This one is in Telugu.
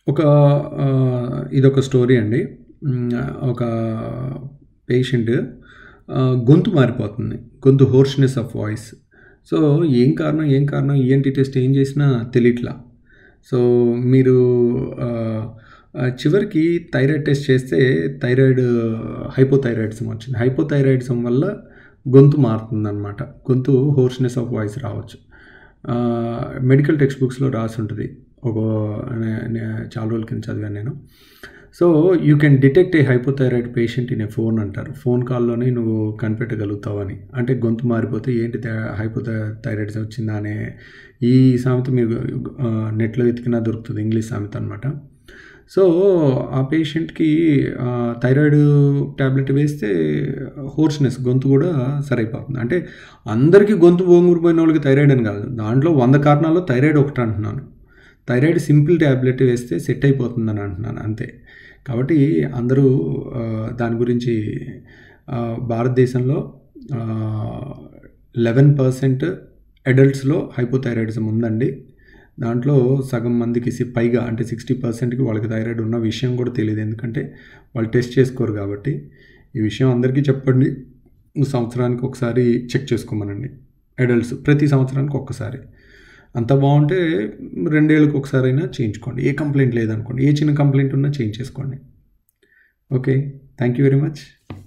ఒక ఇదొక స్టోరీ అండి. ఒక పేషెంట్ గొంతు మారిపోతుంది. గొంతు హోర్స్‌నెస్ ఆఫ్ వాయిస్. సో, ఏం కారణం ఈఎన్‌టీ టెస్ట్ ఏం చేసినా తెలియట్లా. సో, మీరు చివరికి థైరాయిడ్ టెస్ట్ చేస్తే హైపోథైరాయిడిజం వచ్చింది. హైపోథైరాయిడిజం వల్ల గొంతు మారుతుందనమాట. గొంతు హోర్స్‌నెస్ ఆఫ్ వాయిస్ రావచ్చు. మెడికల్ టెక్స్ట్ బుక్స్‌లో రాసి ఉంటుంది. చాలా రోజుల కింద చదివాను నేను. So, you can detect a hypothyroid patient in a phone అంటారు. ఫోన్ కాల్లోనే నువ్వు కనిపెట్టగలుగుతావని. అంటే గొంతు మారిపోతే ఏంటి హైపోథైరాయిడిజం వచ్చిందా అనే ఈ సామెత మీరు నెట్లో వెతికినా దొరుకుతుంది. ఇంగ్లీష్ సామెత అనమాట. సో, ఆ పేషెంట్కి థైరాయిడ్ ట్యాబ్లెట్ వేస్తే హోర్స్‌నెస్ గొంతు కూడా సరైపోతుంది. అంటే అందరికీ గొంతు బొంగురుపోయిన వాళ్ళకి థైరాయిడ్ అని కాదు. దాంట్లో 100 కారణాల్లో థైరాయిడ్ ఒకటి అంటున్నాను. థైరాయిడ్ సింపుల్ ట్యాబ్లెట్ వేస్తే సెట్ అయిపోతుందని అంటున్నాను అంతే. కాబట్టి అందరూ దాని గురించి భారతదేశంలో 11% అడల్ట్స్‌లో హైపోథైరాయిడిజం ఉందండి. దాంట్లో సగం మందికి పైగా అంటే 60%కి వాళ్ళకి థైరాయిడ్ ఉన్న విషయం కూడా తెలియదు. ఎందుకంటే వాళ్ళు టెస్ట్ చేసుకోరు కాబట్టి. ఈ విషయం అందరికీ చెప్పండి. సంవత్సరానికి ఒకసారి చెక్ చేసుకోమనండి. అడల్ట్స్ ప్రతి సంవత్సరానికి ఒక్కసారి. అంత బాగుంటే 2 ఏళ్ళకి ఒకసారైనా చేయించుకోండి. ఏ కంప్లైంట్ లేదనుకోండి. ఏ చిన్న కంప్లైంట్ ఉన్నా చేయించేసుకోండి. Okay. Thank you very much.